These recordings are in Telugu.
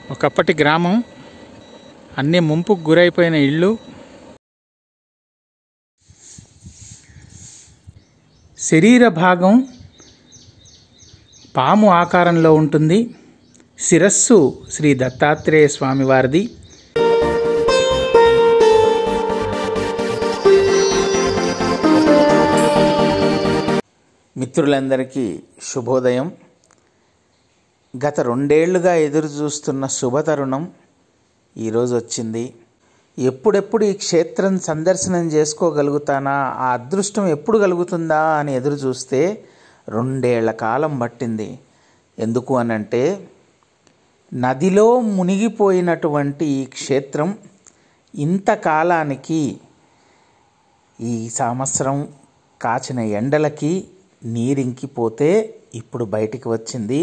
ఒకప్పటి గ్రామం, అన్నీ ముంపుకు గురైపోయిన ఇళ్ళు, శరీర భాగం పాము ఆకారంలో ఉంటుంది. శిరస్సు శ్రీ దత్తాత్రేయ స్వామివారిది. మిత్రులందరికీ శుభోదయం. గత 2 ఏళ్లుగా ఎదురు చూస్తున్న శుభతరుణం ఈరోజు వచ్చింది. ఎప్పుడెప్పుడు ఈ క్షేత్రం సందర్శనం చేసుకోగలుగుతానా, ఆ అదృష్టం ఎప్పుడు కలుగుతుందా అని ఎదురు చూస్తే 2 ఏళ్ల కాలం పట్టింది. ఎందుకు అనంటే, నదిలో మునిగిపోయినటువంటి ఈ క్షేత్రం ఇంతకాలానికి ఈ సంవత్సరం కాచిన ఎండలకి నీరింకిపోతే ఇప్పుడు బయటికి వచ్చింది.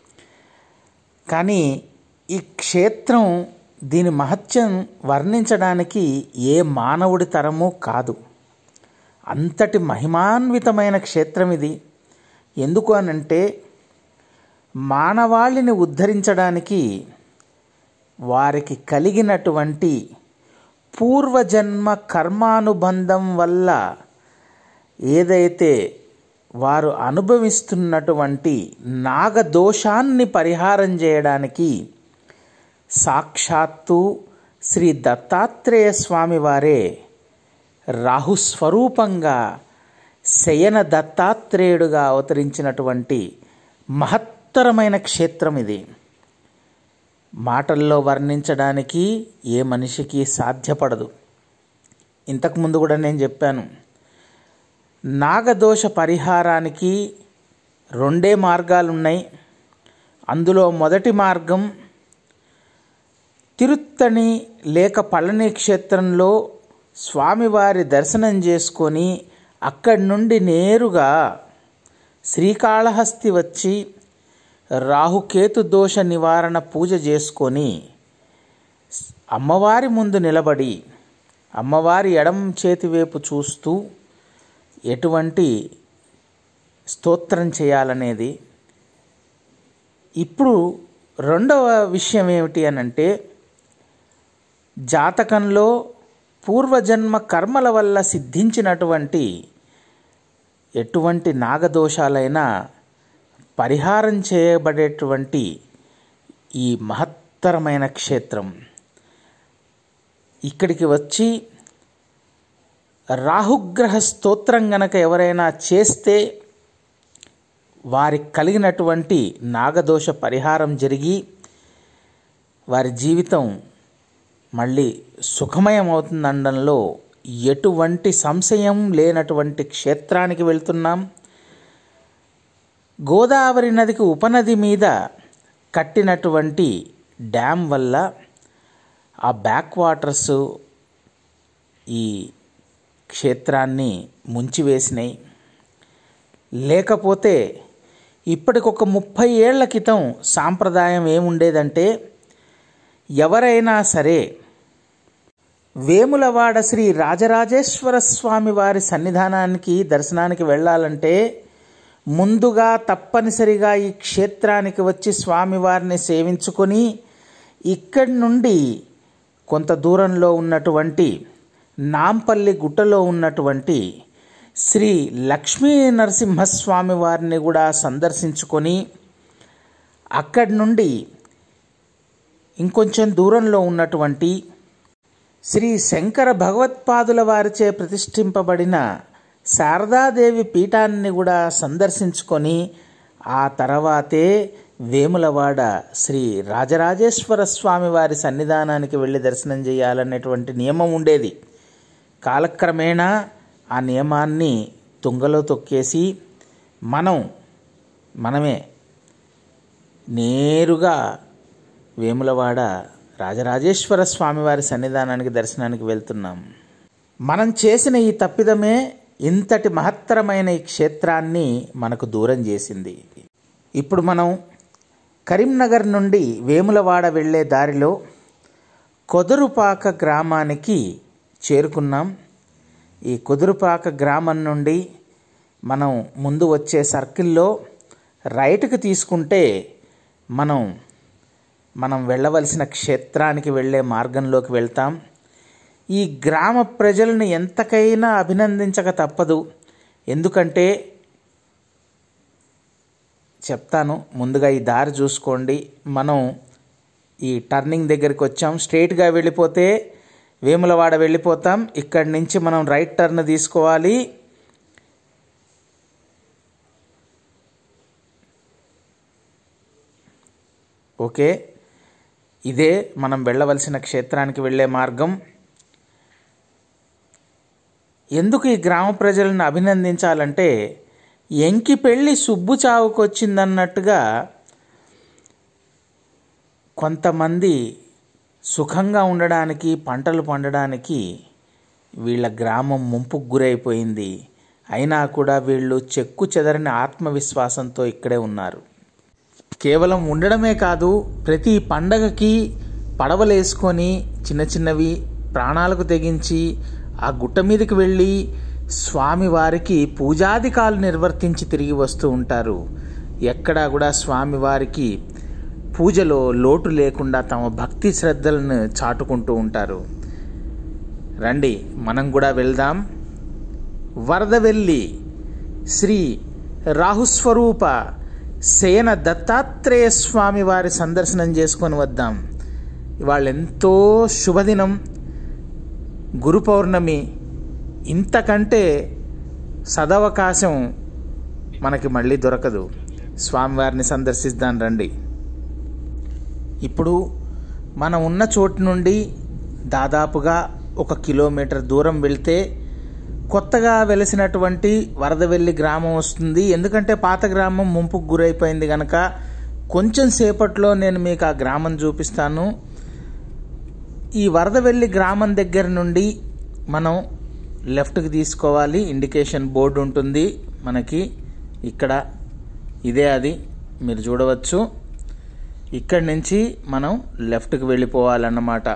కానీ ఈ క్షేత్రం, దీని మహత్యం వర్ణించడానికి ఏ మానవుడి తరము కాదు. అంతటి మహిమాన్వితమైన క్షేత్రం ఇది. ఎందుకు అనంటే, మానవాళిని ఉద్ధరించడానికి వారికి కలిగినటువంటి పూర్వజన్మ కర్మానుబంధం వల్ల ఏదైతే వారు అనుభవిస్తున్నటువంటి నాగదోషాన్ని పరిహారం చేయడానికి సాక్షాత్తు శ్రీ దత్తాత్రేయ స్వామి వారే రాహుస్వరూపంగా శయన దత్తాత్రేయుడుగా అవతరించినటువంటి మహత్తరమైన క్షేత్రం ఇది. మాటల్లో వర్ణించడానికి ఏ మనిషికి సాధ్యపడదు. ఇంతకుముందు కూడా నేను చెప్పాను, నాగదోష పరిహారానికి 2 మార్గాలు ఉన్నాయి. అందులో మొదటి మార్గం, తిరుత్తణి లేక పళని క్షేత్రంలో స్వామివారి దర్శనం చేసుకొని అక్కడి నుండి నేరుగా శ్రీకాళహస్తి వచ్చి రాహుకేతు దోష నివారణ పూజ చేసుకొని అమ్మవారి ముందు నిలబడి అమ్మవారి ఎడమ చేతి వైపు చూస్తూ ఎటువంటి స్తోత్రం చేయాలనేది. ఇప్పుడు రెండవ విషయం ఏమిటి అనంటే, జాతకంలో పూర్వజన్మ కర్మల వల్ల సిద్ధించినటువంటి ఎటువంటి నాగదోషాలైనా పరిహారం చేయబడేటువంటి ఈ మహత్తరమైన క్షేత్రం. ఇక్కడికి వచ్చి రాహుగ్రహ స్తోత్రం గనక ఎవరైనా చేస్తే వారికి కలిగినటువంటి నాగదోష పరిహారం జరిగి వారి జీవితం మళ్ళీ సుఖమయం అవుతుందనడంలో ఎటువంటి సంశయం లేనటువంటి క్షేత్రానికి వెళ్తున్నాం. గోదావరి నదికి ఉపనది మీద కట్టినటువంటి డ్యామ్ వల్ల ఆ బ్యాక్ వాటర్స్ ఈ క్షేత్రాన్ని ముంచివేసినాయి. లేకపోతే ఇప్పటికొక 30 ఏళ్ల క్రితం సాంప్రదాయం ఏముండేదంటే, ఎవరైనా సరే వేములవాడ శ్రీ రాజరాజేశ్వర స్వామి వారి సన్నిధానానికి దర్శనానికి వెళ్ళాలంటే ముందుగా తప్పనిసరిగా ఈ క్షేత్రానికి వచ్చి స్వామివారిని సేవించుకొని ఇక్కడి నుండి కొంత దూరంలో ఉన్నటువంటి నాంపల్లి గుట్టలో ఉన్నటువంటి శ్రీ లక్ష్మీ నరసింహస్వామి వారిని కూడా సందర్శించుకొని అక్కడి నుండి ఇంకొంచెం దూరంలో ఉన్నటువంటి శ్రీ శంకర భగవత్పాదుల వారిచే ప్రతిష్ఠింపబడిన శారదాదేవి పీఠాన్ని కూడా సందర్శించుకొని ఆ తర్వాతే వేములవాడ శ్రీ రాజరాజేశ్వర స్వామి వారి సన్నిధానానికి వెళ్ళి దర్శనం చేయాలనేటువంటి నియమం ఉండేది. కాలక్రమేణా ఆ నియమాన్ని తుంగలో తొక్కేసి మనమే నేరుగా వేములవాడ రాజరాజేశ్వర స్వామివారి సన్నిధానానికి దర్శనానికి వెళ్తున్నాం. మనం చేసిన ఈ తప్పిదమే ఇంతటి మహత్తరమైన ఈ క్షేత్రాన్ని మనకు దూరం చేసింది. ఇప్పుడు మనం కరీంనగర్ నుండి వేములవాడ వెళ్ళే దారిలో కొదురుపాక గ్రామానికి చేరుకున్నాం. ఈ కుదురుపాక గ్రామం నుండి మనం ముందు వచ్చే సర్కిల్లో రైట్కి తీసుకుంటే మనం మనం వెళ్ళవలసిన క్షేత్రానికి వెళ్ళే మార్గంలోకి వెళ్తాం. ఈ గ్రామ ప్రజలను ఎంతకైనా అభినందించక తప్పదు. ఎందుకంటే చెప్తాను, ముందుగా ఈ దారి చూసుకోండి. మనం ఈ టర్నింగ్ దగ్గరికి వచ్చాం. స్ట్రైట్గా వెళ్ళిపోతే వేములవాడ వెళ్ళిపోతాం. ఇక్కడి నుంచి మనం రైట్ టర్న్ తీసుకోవాలి. ఓకే, ఇదే మనం వెళ్ళవలసిన క్షేత్రానికి వెళ్ళే మార్గం. ఎందుకు ఈ గ్రామ ప్రజలను అభినందించాలంటే, ఎంకి పెళ్ళి సుబ్బు చావుకు వచ్చిందన్నట్టుగా కొంతమంది సుఖంగా ఉండడానికి, పంటలు పండడానికి వీళ్ళ గ్రామం ముంపుకు గురైపోయింది. అయినా కూడా వీళ్ళు చెక్కు చెదరని ఆత్మవిశ్వాసంతో ఇక్కడే ఉన్నారు. కేవలం ఉండడమే కాదు, ప్రతి పండగకి పడవలేసుకొని చిన్న చిన్నవి ప్రాణాలకు తెగించి ఆ గుట్ట మీదకి వెళ్ళి స్వామివారికి పూజాధికాలు నిర్వర్తించి తిరిగి వస్తూ ఉంటారు. ఎక్కడా కూడా స్వామివారికి పూజలో లోటు లేకుండా తమ భక్తి శ్రద్ధలను చాటుకుంటూ ఉంటారు. రండి, మనం కూడా వెళ్దాం. వరదవెల్లి శ్రీ రాహుస్వరూప సేన దత్తాత్రేయ స్వామి వారి సందర్శనం చేసుకొని వద్దాం. ఇవాళ ఎంతో శుభదినం, గురు పౌర్ణమి. ఇంతకంటే సదవకాశం మనకి మళ్ళీ దొరకదు. స్వామివారిని సందర్శిద్దాం రండి. ఇప్పుడు మనం ఉన్న చోటు నుండి దాదాపుగా 1 కిలోమీటర్ దూరం వెళ్తే కొత్తగా వెలిసినటువంటి వరదవెల్లి గ్రామం వస్తుంది. ఎందుకంటే పాత గ్రామం ముంపుకు గురైపోయింది కనుక కొంచెం సేపట్లో నేను మీకు ఆ గ్రామం చూపిస్తాను. ఈ వరదవెల్లి గ్రామం దగ్గర నుండి మనం లెఫ్ట్కి తీసుకోవాలి. ఇండికేషన్ బోర్డు ఉంటుంది మనకి ఇక్కడ, ఇదే అది మీరు చూడవచ్చు. ఇక్కడి నుంచి మనం లెఫ్ట్కి వెళ్ళిపోవాలన్నమాట.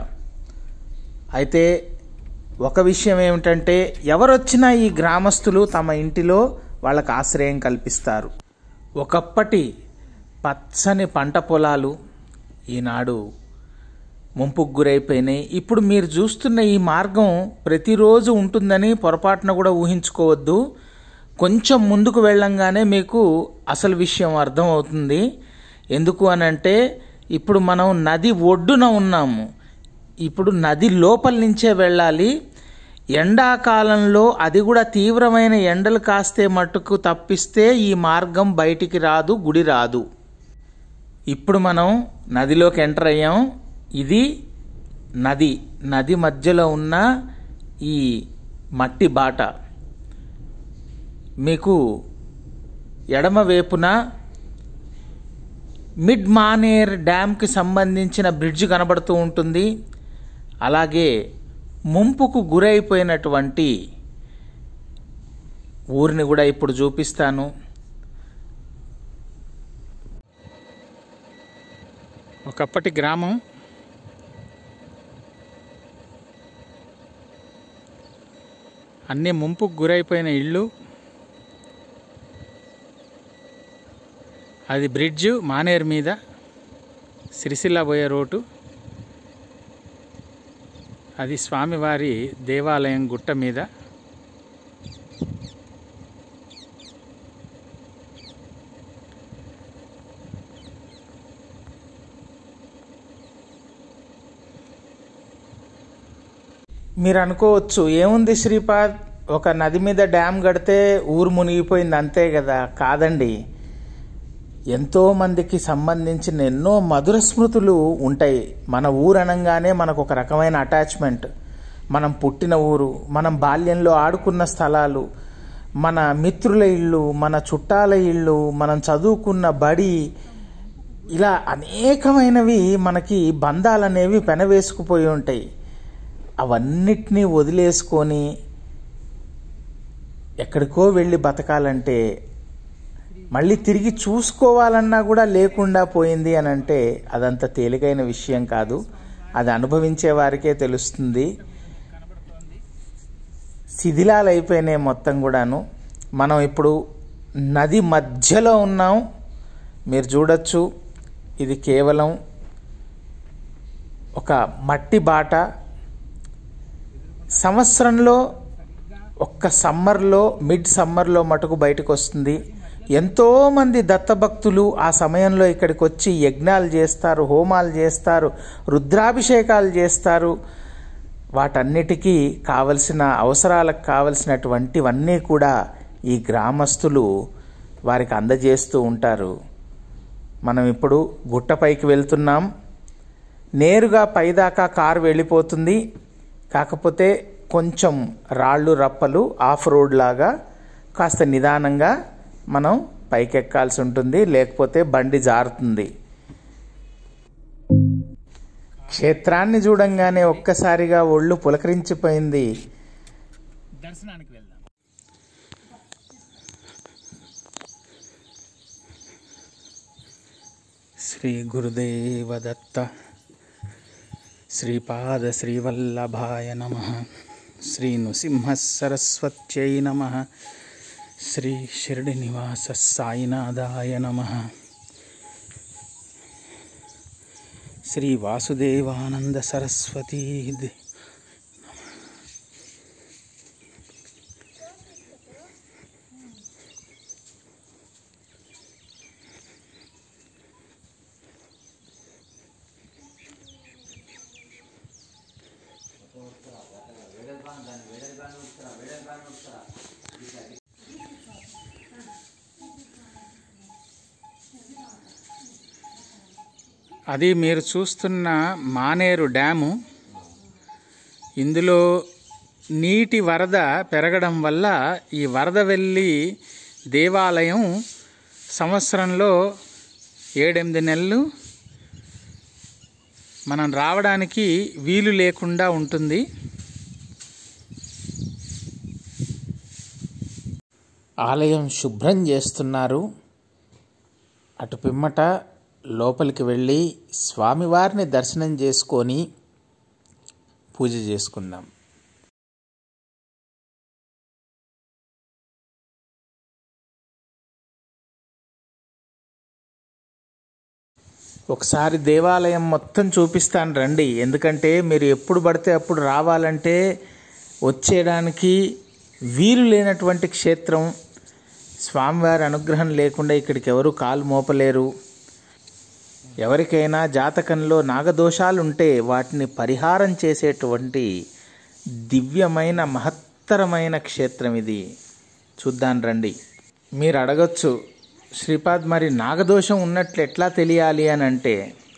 అయితే ఒక విషయం ఏమిటంటే, ఎవరొచ్చినా ఈ గ్రామస్తులు తమ ఇంటిలో వాళ్ళకు ఆశ్రయం కల్పిస్తారు. ఒకప్పటి పచ్చని పంట పొలాలు ఈనాడు ముంపుకు గురైపోయినాయి. ఇప్పుడు మీరు చూస్తున్న ఈ మార్గం ప్రతిరోజు ఉంటుందని పొరపాటున కూడా ఊహించుకోవద్దు. కొంచెం ముందుకు వెళ్ళంగానే మీకు అసలు విషయం అర్థమవుతుంది. ఎందుకు అనంటే, ఇప్పుడు మనం నది ఒడ్డున ఉన్నాము. ఇప్పుడు నది లోపల నుంచే వెళ్ళాలి. ఎండాకాలంలో అది కూడా తీవ్రమైన ఎండలు కాస్తే మట్టుకు తప్పిస్తే ఈ మార్గం బయటికి రాదు, గుడి రాదు. ఇప్పుడు మనం నదిలోకి ఎంటర్ అయ్యాం. ఇది నది మధ్యలో ఉన్న ఈ మట్టి బాట. మీకు ఎడమ వైపున మిడ్ మానేర్ డ్యామ్కి సంబంధించిన బ్రిడ్జ్ కనబడుతూ ఉంటుంది. అలాగే ముంపుకు గురైపోయినటువంటి ఊరిని కూడా ఇప్పుడు చూపిస్తాను. ఒకప్పటి గ్రామం. అన్నీ ముంపుకు గురైపోయిన ఇళ్ళు. అది బ్రిడ్జ్ మానేరు మీద సిరిసిల్ల పోయే రోడ్డు. అది స్వామివారి దేవాలయం గుట్ట మీద. మీరు అనుకోవచ్చు, ఏముంది శ్రీపాద్, ఒక నది మీద డ్యామ్ కడితే ఊరు మునిగిపోయింది అంతే కదా. కాదండి, ఎంతోమందికి సంబంధించిన ఎన్నో మధుర స్మృతులు ఉంటాయి. మన ఊరు అనగానే మనకు ఒక రకమైన అటాచ్మెంట్. మనం పుట్టిన ఊరు, మనం బాల్యంలో ఆడుకున్న స్థలాలు, మన మిత్రుల ఇళ్ళు, మన చుట్టాల ఇళ్ళు, మనం చదువుకున్న బడి, ఇలా అనేకమైనవి మనకి బంధాలు అనేవి పెనవేసుకుపోయి ఉంటాయి. అవన్నిటినీ వదిలేసుకొని ఎక్కడికో వెళ్ళి బతకాలంటే, మళ్ళీ తిరిగి చూసుకోవాలన్నా కూడా లేకుండా పోయింది అని అంటే అదంత తేలికైన విషయం కాదు. అది అనుభవించే వారికే తెలుస్తుంది. శిథిలాలు అయిపోయినాయి మొత్తం కూడాను. మనం ఇప్పుడు నది మధ్యలో ఉన్నాం. మీరు చూడొచ్చు, ఇది కేవలం ఒక మట్టి బాట. సంవత్సరంలో ఒక్క సమ్మర్లో, మిడ్ సమ్మర్లో మటుకు బయటకు వస్తుంది. ఎంతోమంది దత్తభక్తులు ఆ సమయంలో ఇక్కడికి వచ్చి యజ్ఞాలు చేస్తారు, హోమాలు చేస్తారు, రుద్రాభిషేకాలు చేస్తారు. వాటన్నిటికీ కావలసిన అవసరాలకు కావలసినటువంటివన్నీ కూడా ఈ గ్రామస్తులు వారికి అందజేస్తూ ఉంటారు. మనం ఇప్పుడు గుట్టపైకి వెళ్తున్నాం. నేరుగా పైదాకా కారు వెళ్ళిపోతుంది. కాకపోతే కొంచెం రాళ్ళు రప్పలు ఆఫ్ రోడ్ లాగా కాస్త నిదానంగా మనం పైకెక్కాల్సి ఉంటుంది, లేకపోతే బండి జారుతుంది. క్షేత్రాన్ని చూడంగానే ఒక్కసారిగా ఒళ్ళు పులకరించిపోయింది. దర్శనానికి వెళ్దాం. శ్రీ గురుదేవ దత్త శ్రీపాద శ్రీవల్లభాయ నమః. శ్రీ నృసింహ సరస్వత్యై నమః. శ్రీ షిర్డి నివాస సాయినాథాయ నమః. శ్రీ వాసుదేవానంద సరస్వతీ అది మీరు చూస్తున్న మానేరు డ్యాము. ఇందులో నీటి వరద పెరగడం వల్ల ఈ వరద వెళ్ళి దేవాలయం సంవత్సరంలో 7-8 నెలలు మనం రావడానికి వీలు లేకుండా ఉంటుంది. ఆలయం శుభ్రం చేస్తున్నారు. అటు పిమ్మట లోపలికి వెళ్ళి స్వామివారిని దర్శనం చేసుకొని పూజ చేసుకుందాం. ఒకసారి దేవాలయం మొత్తం చూపిస్తాను రండి. ఎందుకంటే మీరు ఎప్పుడు పడితే అప్పుడు రావాలంటే వచ్చేయడానికి వీలు లేనటువంటి క్షేత్రం. స్వామివారి అనుగ్రహం లేకుండా ఇక్కడికి ఎవరు కాలు మోపలేరు. ఎవరికైనా జాతకంలో నాగదోషాలుంటే వాటిని పరిహారం చేసేటువంటి దివ్యమైన మహత్తరమైన క్షేత్రం ఇది. చూద్దాం రండి. మీరు అడగచ్చు, శ్రీపాద్ మరి నాగదోషం ఉన్నట్లు ఎట్లా తెలియాలి అని అంటే,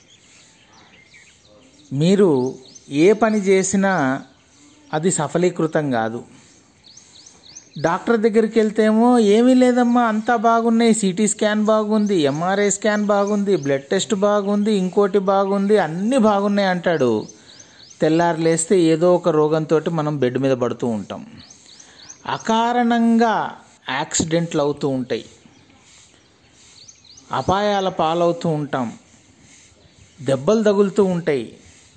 మీరు ఏ పని చేసినా అది సఫలీకృతం కాదు. డాక్టర్ దగ్గరికి వెళ్తేమో ఏమీ లేదమ్మా, అంతా బాగున్నాయి, సిటీ స్కాన్ బాగుంది, ఎంఆర్ఐ స్కాన్ బాగుంది, బ్లడ్ టెస్ట్ బాగుంది, ఇంకోటి బాగుంది, అన్నీ బాగున్నాయి అంటాడు. తెల్లారు లేస్తే ఏదో ఒక రోగంతో మనం బెడ్ మీద పడుతూ ఉంటాం. అకారణంగా యాక్సిడెంట్లు అవుతూ ఉంటాయి, అపాయాల పాలవుతూ ఉంటాం, దెబ్బలు తగులుతూ ఉంటాయి.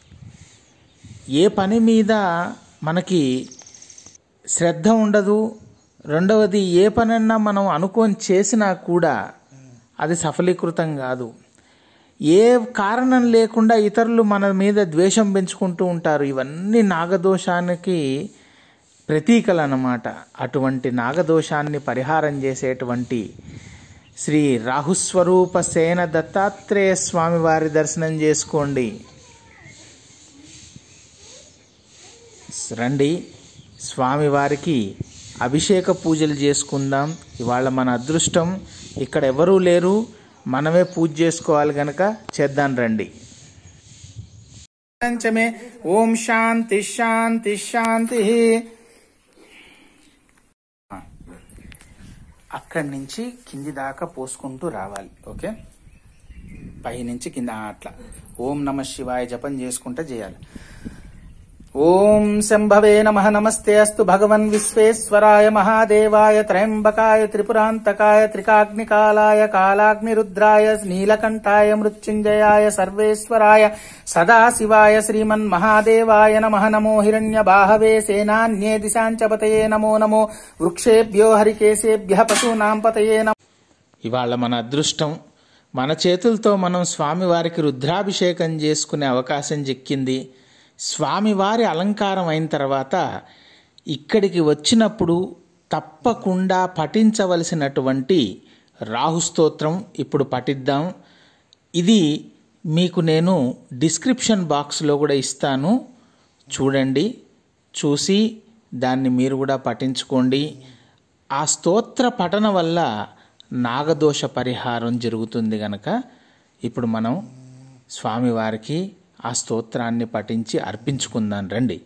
ఏ పని మీద మనకి శ్రద్ధ ఉండదు. రెండవది, ఏ పనన్నా మనం అనుకొని చేసినా కూడా అది సఫలీకృతం కాదు. ఏ కారణం లేకుండా ఇతరులు మన మీద ద్వేషం పెంచుకుంటూ ఉంటారు. ఇవన్నీ నాగదోషానికి ప్రతీకలు అన్నమాట. అటువంటి నాగదోషాన్ని పరిహారం చేసేటువంటి శ్రీ రాహుస్వరూప సేన దత్తాత్రేయ స్వామి వారి దర్శనం చేసుకోండి. రండి, స్వామివారికి అభిషేక పూజలు చేసుకుందాం. ఇవాళ మన అదృష్టం, ఇక్కడ ఎవరూ లేరు, మనమే పూజ చేసుకోవాలి గనక చేద్దాం రండి. పంచమే ఓం శాంతి శాంతి శాంతి. అక్కడి నుంచి కింది దాకా పోసుకుంటూ రావాలి. ఓకే, పై నుంచి కింద అట్లా ఓం నమః శివాయ జపం చేసుకుంటూ చేయాలి. ఓం శంభవే నమః. నమస్తే అస్తు భగవన్ విశ్వేశ్వరాయ మహాదేవాయ త్రయంబకాయ త్రిపురాంతకాయ త్రికాగ్నికాలాయ కాలాగ్నిరుద్రాయ నీలకంఠాయ మృత్యుంజయాయ సర్వేశ్వరాయ సదాశివాయ శ్రీమన్ మహాదేవాయ నమః. నమో హిరణ్యబాహవే సేనాన్యే దిశాంచపతయే నమో నమో వృక్షేభ్యో హరికేశేభ్యః పశూనాం పతయే నమః. ఇవాళ మన అదృష్టం, మన చేతులతో మనం స్వామివారికి రుద్రాభిషేకం చేసుకునే అవకాశం చిక్కింది. స్వామివారి అలంకారం అయిన తర్వాత ఇక్కడికి వచ్చినప్పుడు తప్పకుండా పఠించవలసినటువంటి రాహుస్తోత్రం ఇప్పుడు పఠిద్దాం. ఇది మీకు నేను డిస్క్రిప్షన్ బాక్స్లో కూడా ఇస్తాను, చూడండి. చూసి దాన్ని మీరు కూడా పఠించుకోండి. ఆ స్తోత్ర పఠన వల్ల నాగదోష పరిహారం జరుగుతుంది గనక ఇప్పుడు మనం స్వామివారికి ఆ స్తోత్రాన్ని పఠించి అర్పించుకుందాం రండి.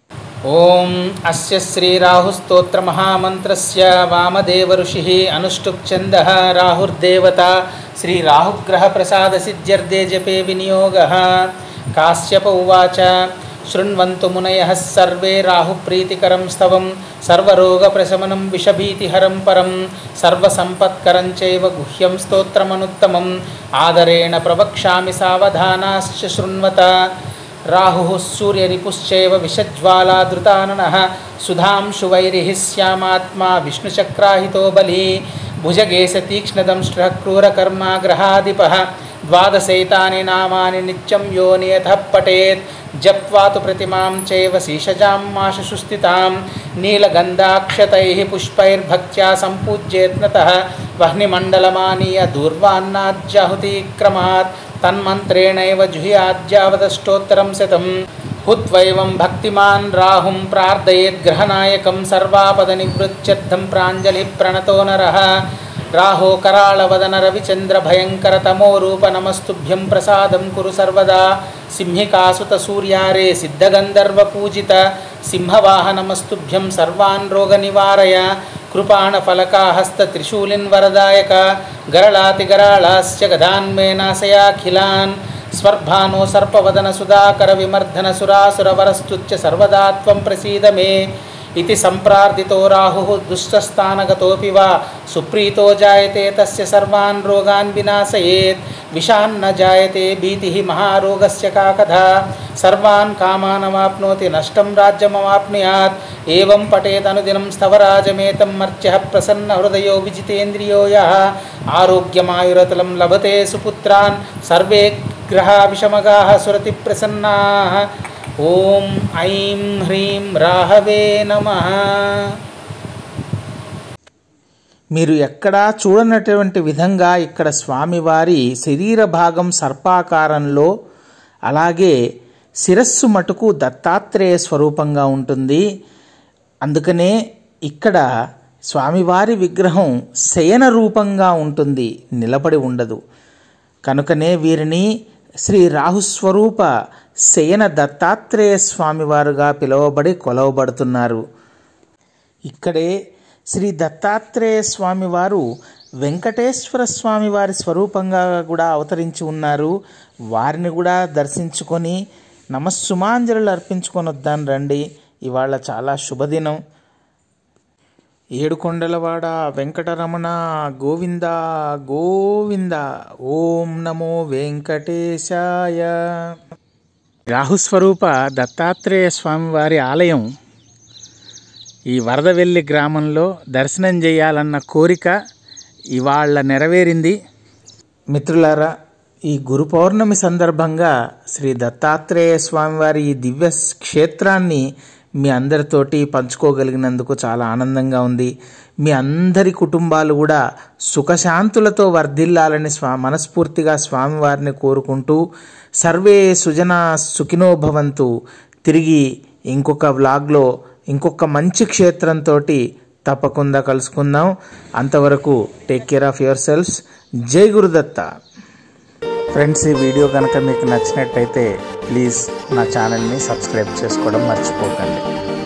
ఓం అస్య శ్రీ రాహు స్తోత్ర మహామంత్రస్య వామదేవ ఋషిః అనుష్టుప్ ఛందః రాహుర్దేవత శ్రీ రాహుగ్రహ ప్రసాద సిద్ధ్యర్థే జపే వినియోగః. కాశ్యప ఉవాచ శృణ్వంతు మునయః సర్వే రాహుప్రీతికరం స్తవం సర్వరోగప్రశమనం విషభీతిహరం పరం సర్వసంపత్కరం చైవ గుహ్యం స్తోత్రమనుత్తమం ఆదరేణ ప్రవక్ష్యామి సావధానాశ్చ శృణ్వత. రాహుః సూర్యరిపుశ్చైవ విషజ్వాలాధృతాననః సుధాంశువైరిః శ్యామాత్మా విష్ణుచక్రాహితో బలి భుజగేశ తీక్ష్ణదంష్ట్రః క్రూరకర్మాగ్రహాధిపः. ద్వాదశైతాని నామాని నిత్యం యో నియతః పఠేత్ జప్త్వా తు ప్రతిమాం చైవ శీషజాం మాషు స్థితాం నీలగంధాక్షతైః పుష్పైర్భక్త్యా సంపూజ్యేత్నతః వహ్నిమండలమానీయ దూర్వాన్నాజ్యాహుతిక్రమాత్ తన్మంత్రేణైవ జుహ్యాద్యావదష్టోత్తరం శతం. హుత్వైవం భక్తిమాన్ రాహుం ప్రార్థయేత్ గ్రహనాయకం సర్వాపదనివృత్త్యర్థం ప్రాంజలి ప్రణతో నరః. రాహో కరాళవదన రవిచంద్ర భయంకర తమో రూప నమస్తుభ్యం ప్రసాదం కురు సర్వదా. సింహికాసుత సూర్యారే సిద్ధగంధర్వ పూజిత సింహవాహనమస్తుభ్యం సర్వాన్ రోగ నివారయ. కృపాణ ఫలకాహస్త త్రిశూలిన్ వరదాయక గరళాతిగరాళాస్య గదాన్మే నాశయాఖిలాన్. స్వర్భానో సర్పవదన సుధాకర విమర్ధన సురాసురవరస్తుత్య సర్వదా త్వం ప్రసీద మే. इति संप्रार्थितो राहुः दुष्टस्थानगतोऽपि वा सुप्रीतो जायते तस्य सर्वान् रोगान् विनाशयेत्. विषान्न जायते भीतिः महारोगस्य का कथा सर्वान् कामानवाप्नोति नष्टं राज्यमवाप्नुयात्. एवं पठेत् अनुदिनं स्तवराजमेतं मर्त्यः प्रसन्नहृदयो विजितेन्द्रियो यः आरोग्यमायुरतुलं लभते सुपुत्रान् सर्वे ग्रहा विषमगाः सुरति प्रसन्नाः. ఓం ఐం హ్రీం రాహవే నమః. మీరు ఎక్కడా చూడనటువంటి విధంగా ఇక్కడ స్వామివారి శరీర భాగం సర్పాకారంలో, అలాగే శిరస్సు మటుకు దత్తాత్రేయ స్వరూపంగా ఉంటుంది. అందుకనే ఇక్కడ స్వామివారి విగ్రహం శయన రూపంగా ఉంటుంది, నిలబడి ఉండదు. కనుకనే వీరిని శ్రీ రాహుస్వరూప శయన దత్తాత్రేయ స్వామివారుగా పిలువబడి కొలవబడుతున్నారు. ఇక్కడే శ్రీ దత్తాత్రేయ స్వామివారు వెంకటేశ్వర స్వామివారి స్వరూపంగా కూడా అవతరించి ఉన్నారు. వారిని కూడా దర్శించుకొని నమస్సుమాంజలు అర్పించుకొని వద్దాం రండి. ఇవాళ చాలా శుభదినం. ఏడుకొండలవాడ వెంకటరమణ గోవింద గోవింద. ఓం నమో వెంకటేశాయ. రాహుస్వరూప దత్తాత్రేయ స్వామివారి ఆలయం ఈ వరదవెల్లి గ్రామంలో దర్శనం చేయాలన్న కోరిక ఇవాళ నెరవేరింది. మిత్రులారా, ఈ గురు పౌర్ణమి సందర్భంగా శ్రీ దత్తాత్రేయ స్వామివారి ఈ దివ్య క్షేత్రాన్ని మీ అందరితోటి పంచుకోగలిగినందుకు చాలా ఆనందంగా ఉంది. మీ అందరి కుటుంబాలు కూడా సుఖశాంతులతో వర్ధిల్లాలని మనస్ఫూర్తిగా స్వామివారిని కోరుకుంటూ సర్వే సుజనా సుఖినో భవంతు. తిరిగి ఇంకొక వ్లాగ్లో ఇంకొక మంచి క్షేత్రంతో తప్పకుండా కలుసుకుందాం. అంతవరకు take care of your selfs. జై గురుదత్త. ఫ్రెండ్స్, ఈ వీడియో కనుక మీకు నచ్చినట్టయితే ప్లీజ్ నా ఛానల్ని సబ్స్క్రైబ్ చేసుకోవడం మర్చిపోకండి.